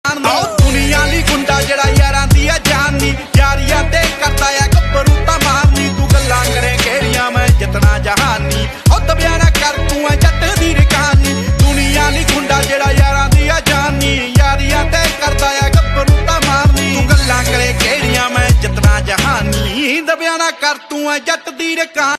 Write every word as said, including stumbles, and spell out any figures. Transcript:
दुनिया ली गुंडा जड़ा यारां दी आ जानी यारियां ते करदा आ गब्बरू ता मारनी तू गल्लां करे केड़ियां मैं जितना जहानी ओ दबिया ना कर तू है जट दी कहानी दुनिया ली गुंडा जड़ा यारां दी आ जानी यारियां ते करदा आ गब्बरू ता मारनी तू गल्लां करे केड़ियां मैं जितना जहानी दबिया ना कर तू है जट दी कहानी।